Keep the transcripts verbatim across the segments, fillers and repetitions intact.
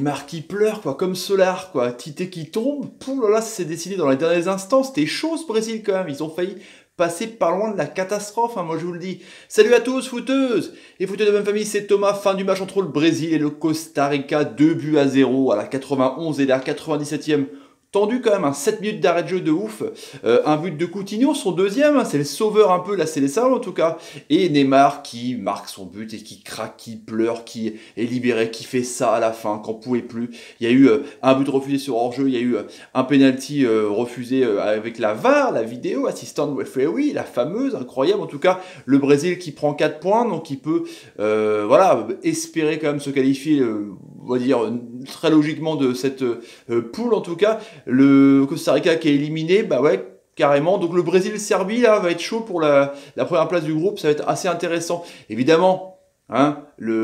Neymar qui pleure, quoi, comme Solar, quoi. Tite qui tombe. Pouh là là, ça s'est décidé dans les derniers instants. C'était chaud ce Brésil quand même. Ils ont failli passer pas loin de la catastrophe, hein, moi je vous le dis. Salut à tous, footeuses et footeux de même famille, c'est Thomas. Fin du match entre le Brésil et le Costa Rica. deux buts à zéro à la quatre-vingt-onze et la quatre-vingt-dix-septième. Tendu quand même, hein, sept minutes d'arrêt de jeu de ouf, euh, un but de Coutinho, son deuxième, hein, c'est le sauveur un peu, là c'est les salles en tout cas, et Neymar qui marque son but et qui craque, qui pleure, qui est libéré, qui fait ça à la fin, qu'on pouvait plus. Il y a eu euh, un but refusé sur hors-jeu, il y a eu euh, un penalty euh, refusé euh, avec la V A R, la vidéo, assistant referee, la fameuse, incroyable en tout cas, le Brésil qui prend quatre points, donc il peut euh, voilà, espérer quand même se qualifier, euh, on va dire, très logiquement de cette euh, poule en tout cas. Le Costa Rica qui est éliminé, bah ouais, carrément. Donc le Brésil-Serbie, là, va être chaud pour la, la première place du groupe. Ça va être assez intéressant. Évidemment, hein,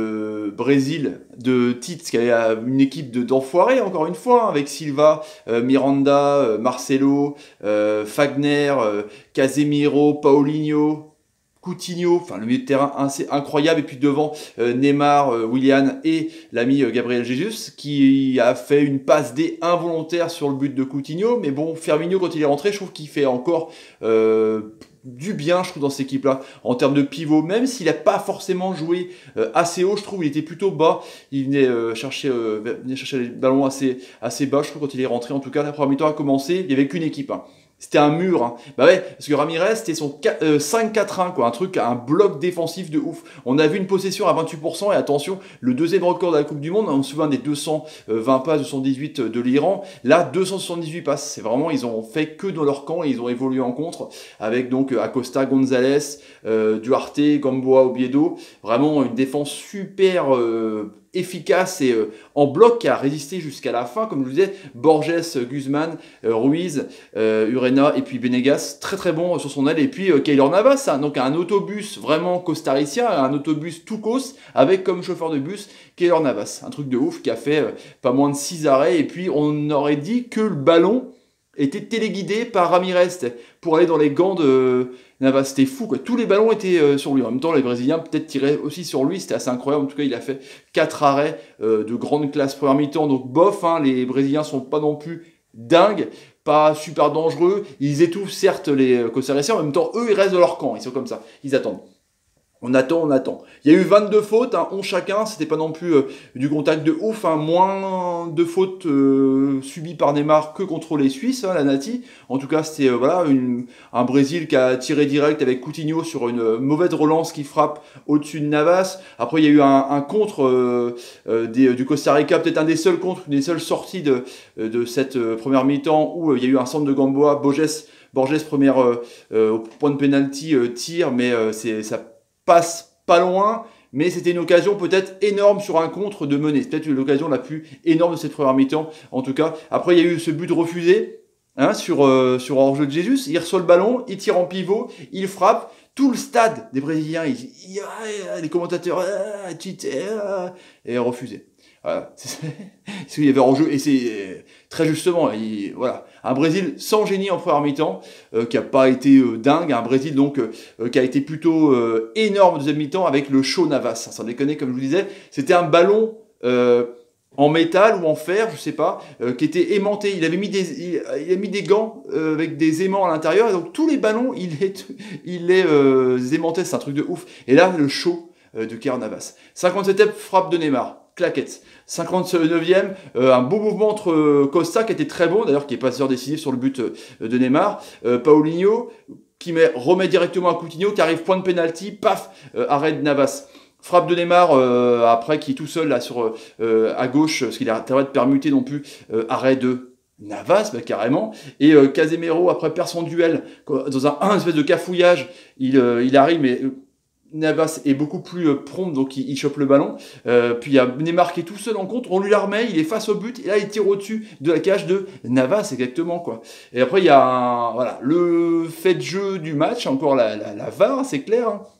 le Brésil de Tite, qui a une équipe de, d'enfoirés, encore une fois, hein, avec Silva, euh, Miranda, euh, Marcelo, euh, Fagner, euh, Casemiro, Paulinho, Coutinho, enfin le milieu de terrain assez incroyable, et puis devant euh, Neymar, euh, Willian et l'ami euh, Gabriel Jesus qui a fait une passe D involontaire sur le but de Coutinho, mais bon, Firmino quand il est rentré, je trouve qu'il fait encore euh, du bien, je trouve, dans cette équipe-là, en termes de pivot, même s'il n'a pas forcément joué euh, assez haut, je trouve, il était plutôt bas, il venait, euh, chercher, euh, venait chercher les ballons assez, assez bas, je trouve, quand il est rentré, en tout cas, la première mi-temps a commencé, il n'y avait qu'une équipe, hein. C'était un mur, hein. Bah ouais, parce que Ramirez, c'était son euh, cinq quatre un, quoi, un truc, un bloc défensif de ouf. On a vu une possession à vingt-huit pour cent, et attention, le deuxième record de la Coupe du Monde, on se souvient des deux cent vingt passes, deux cent dix-huit de l'Iran, là, deux cent soixante-dix-huit passes. C'est vraiment, ils ont fait que dans leur camp, et ils ont évolué en contre, avec donc Acosta, Gonzalez, euh, Duarte, Gamboa, Oviedo, vraiment une défense super euh, efficace et euh, en bloc qui a résisté jusqu'à la fin, comme je vous disais, Borges, Guzman, euh, Ruiz, euh, Urena et puis Benegas, très très bon sur son aile, et puis euh, Keylor Navas, hein, donc un autobus vraiment costaricien, un autobus tout cos, avec comme chauffeur de bus Keylor Navas, un truc de ouf qui a fait euh, pas moins de six arrêts, et puis on aurait dit que le ballon était téléguidé par Ramirez pour aller dans les gants de Navas. C'était fou, quoi. Tous les ballons étaient euh, sur lui. En même temps, les Brésiliens peut-être tiraient aussi sur lui. C'était assez incroyable. En tout cas, il a fait quatre arrêts euh, de grande classe première mi-temps. Donc bof, hein, les Brésiliens sont pas non plus dingues, pas super dangereux. Ils étouffent certes les Costaricains. En même temps, eux, ils restent dans leur camp. Ils sont comme ça. Ils attendent. On attend, on attend. Il y a eu vingt-deux fautes, hein, onze chacun, c'était pas non plus euh, du contact de ouf, hein, moins de fautes euh, subies par Neymar que contre les Suisses, hein, la Nati. En tout cas, c'était euh, voilà, une, un Brésil qui a tiré direct avec Coutinho sur une euh, mauvaise relance qui frappe au-dessus de Navas. Après, il y a eu un, un contre euh, euh, des, du Costa Rica, peut-être un des seuls contres, une des seules sorties de, de cette euh, première mi-temps où euh, il y a eu un centre de Gamboa, Borges, Borges première euh, euh, au point de pénalty, euh, tir, mais euh, c'est ça passe pas loin, mais c'était une occasion peut-être énorme sur un contre de mener. C'est peut-être l'occasion la plus énorme de cette première mi-temps, en tout cas. Après, il y a eu ce but refusé, hein, sur, euh, sur hors-jeu de Jesus. Il reçoit le ballon, il tire en pivot, il frappe. Tout le stade des Brésiliens, ils, ils, ah, les commentateurs, ah, ah, et refusé. Voilà. Parce qu'il y avait hors-jeu, et c'est très justement, il, voilà, un Brésil sans génie en première mi-temps, euh, qui n'a pas été euh, dingue, un Brésil donc euh, qui a été plutôt euh, énorme en deuxième mi-temps avec le show Navas, sans déconner, comme je vous disais, c'était un ballon euh, en métal ou en fer, je sais pas, euh, qui était aimanté. Il avait mis des, il, il a mis des gants euh, avec des aimants à l'intérieur, et donc tous les ballons, il les, il les euh, aimantait, c'est un truc de ouf. Et là, le show euh, de Keylor Navas. cinquante-septième frappe de Neymar. Claquette. cinquante-neuvième, euh, un beau mouvement entre euh, Costa, qui était très bon, d'ailleurs, qui est passeur décisif sur le but euh, de Neymar, euh, Paulinho, qui met, remet directement à Coutinho, qui arrive point de pénalty, paf, euh, arrêt de Navas. Frappe de Neymar, euh, après, qui est tout seul, là, sur, euh, à gauche, parce qu'il a intérêt de permuter non plus, euh, arrêt de Navas, bah, carrément, et euh, Casemiro, après, perd son duel, dans un, un espèce de cafouillage, il, euh, il arrive, mais... Euh, Navas est beaucoup plus euh, prompt, donc il, il chope le ballon. Euh, puis il y a Neymar qui est tout seul en contre, on lui la remet, il est face au but, et là il tire au-dessus de la cage de Navas, exactement, quoi. Et après il y a un, voilà, le fait de jeu du match, encore la, la, la V A R, c'est clair, hein.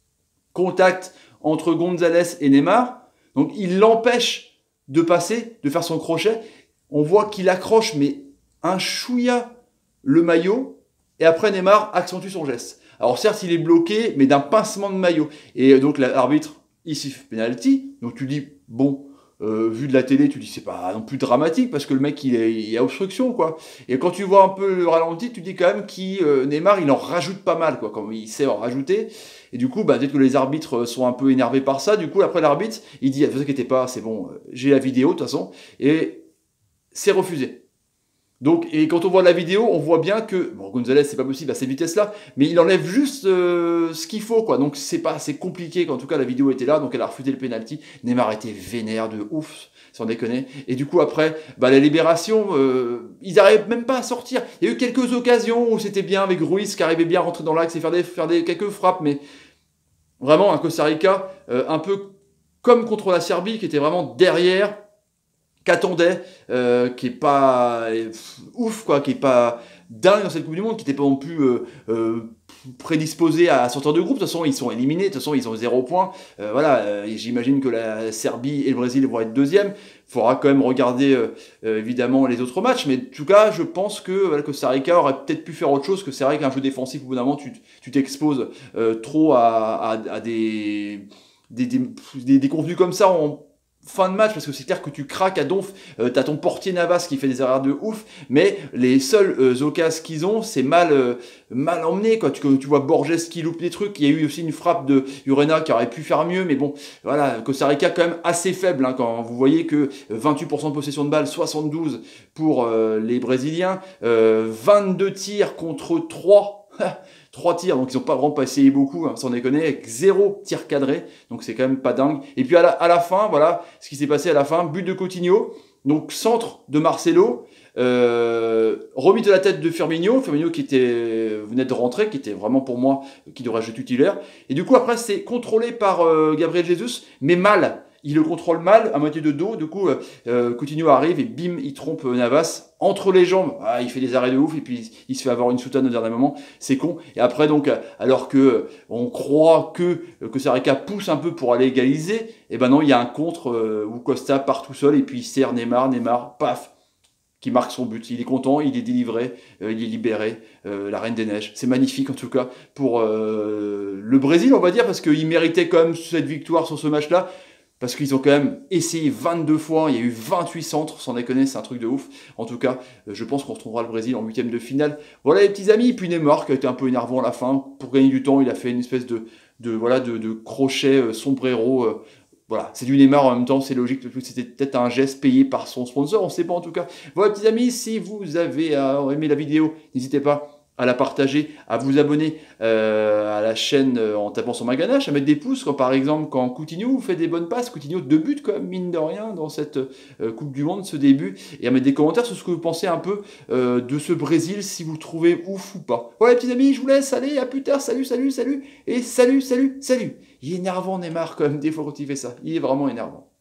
Contact entre Gonzalez et Neymar, donc il l'empêche de passer, de faire son crochet. On voit qu'il accroche, mais un chouïa le maillot, et après Neymar accentue son geste. Alors certes, il est bloqué, mais d'un pincement de maillot. Et donc l'arbitre, il siffle penalty. Donc tu dis, bon, euh, vu de la télé, tu dis c'est pas non plus dramatique parce que le mec il est, il est à obstruction quoi. Et quand tu vois un peu le ralenti, tu dis quand même qu'il euh, Neymar il en rajoute pas mal quoi, comme il sait en rajouter. Et du coup, bah, peut-être que les arbitres sont un peu énervés par ça. Du coup, après l'arbitre, il dit, ne vous inquiétez pas, c'est bon, j'ai la vidéo de toute façon. Et c'est refusé. Donc, et quand on voit la vidéo, on voit bien que, bon, Gonzalez, c'est pas possible à ces vitesses-là, mais il enlève juste euh, ce qu'il faut, quoi. Donc, c'est pas assez compliqué, qu'en tout cas, la vidéo était là, donc elle a refusé le penalty. Neymar était vénère de ouf, sans déconner. Et du coup, après, bah, la libération, euh, ils n'arrivent même pas à sortir. Il y a eu quelques occasions où c'était bien avec Ruiz, qui arrivait bien à rentrer dans l'axe et faire des, faire des, quelques frappes, mais vraiment, un Costa Rica, euh, un peu comme contre la Serbie, qui était vraiment derrière, qu'attendait, euh, qui est pas euh, ouf, quoi, qui est pas dingue dans cette Coupe du Monde, qui n'était pas non plus euh, euh, prédisposé à sortir de groupe. De toute façon, ils sont éliminés, de toute façon, ils ont zéro point. Euh, voilà, euh, j'imagine que la Serbie et le Brésil vont être deuxième. Il faudra quand même regarder euh, euh, évidemment les autres matchs, mais en tout cas, je pense que voilà, Costa Rica aurait peut-être pu faire autre chose, que c'est vrai qu'un jeu défensif, au bout d'un moment, tu, tu t'exposes euh, trop à, à, à des, des, des, des, des contenus comme ça en fin de match, parce que c'est clair que tu craques à donf, euh, t'as ton portier Navas qui fait des erreurs de ouf, mais les seuls euh, occasions qu'ils ont, c'est mal euh, mal emmené, quoi. Tu, tu vois Borges qui loupe des trucs, il y a eu aussi une frappe de Urena qui aurait pu faire mieux, mais bon, voilà, Costa Rica quand même assez faible, hein, quand vous voyez que vingt-huit pour cent de possession de balle, soixante-douze pour euh, les Brésiliens, euh, vingt-deux tirs contre trois, trois tirs, donc ils n'ont pas vraiment pas essayé beaucoup, hein, sans déconner, avec zéro tir cadré, donc c'est quand même pas dingue. Et puis à la, à la fin, voilà, ce qui s'est passé à la fin, but de Coutinho, donc centre de Marcelo, euh, remis de la tête de Firmino, Firmino qui était, venait de rentrer, qui était vraiment pour moi, qui devrait être titulaire, et du coup après c'est contrôlé par euh, Gabriel Jesus, mais mal. Il le contrôle mal, à moitié de dos, du coup euh, Coutinho arrive et bim, il trompe Navas entre les jambes. Ah, il fait des arrêts de ouf et puis il se fait avoir une soutane au dernier moment, c'est con. Et après donc, alors que on croit que que Sareka pousse un peu pour aller égaliser, et ben non, il y a un contre euh, où Costa part tout seul et puis il serre Neymar, Neymar, paf, qui marque son but. Il est content, il est délivré, euh, il est libéré, euh, la Reine des Neiges. C'est magnifique en tout cas pour euh, le Brésil, on va dire, parce qu'il méritait quand même cette victoire sur ce match-là. Parce qu'ils ont quand même essayé vingt-deux fois, il y a eu vingt-huit centres, sans déconner, c'est un truc de ouf. En tout cas, je pense qu'on retrouvera le Brésil en huitième de finale. Voilà les petits amis, et puis Neymar qui a été un peu énervant à la fin. Pour gagner du temps, il a fait une espèce de, de, voilà, de, de crochet euh, sombrero. Euh, voilà, c'est du Neymar en même temps, c'est logique, c'était peut-être un geste payé par son sponsor, on ne sait pas en tout cas. Voilà petits amis, si vous avez euh, aimé la vidéo, n'hésitez pas à la partager, à vous abonner euh, à la chaîne euh, en tapant sur ma ganache, à mettre des pouces, quand par exemple quand Coutinho vous fait des bonnes passes, Coutinho deux buts quand même, mine de rien, dans cette euh, Coupe du Monde, ce début, et à mettre des commentaires sur ce que vous pensez un peu euh, de ce Brésil, si vous le trouvez ouf ou pas. Voilà les petits amis, je vous laisse, allez, à plus tard, salut, salut, salut, et salut, salut, salut. Il est énervant Neymar quand même, des fois quand il fait ça, il est vraiment énervant.